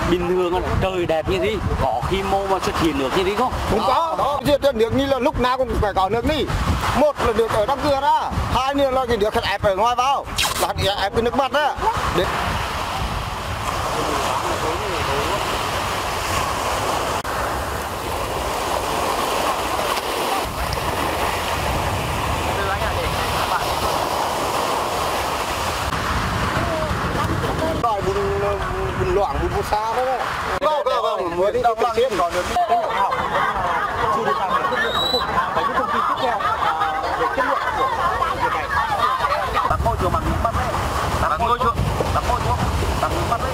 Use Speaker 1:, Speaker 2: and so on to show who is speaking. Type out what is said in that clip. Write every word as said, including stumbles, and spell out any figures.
Speaker 1: bình thường là trời đẹp như thế có khi mô mà xuất hiện nước như thế không?
Speaker 2: Không có, đó diệt nước như là lúc nào cũng phải có nước đi. Một là nước ở trong cửa ra, hai nữa là cái nước ép ở ngoài vào, là ép cái nước mặt đó. Để... Bùn loãng, bùn xa đó đấy. Vâng, vâng, vâng, mới đi đâu mà biết còn được cái nhỏ học. Chưa được làm chất lượng cuối cùng và những thông tin tiếp theo về chất lượng của việc này. Đặt môi trường bằng nước mắt đấy. Đặt môi trường, đặt môi trường, bằng nước mắt.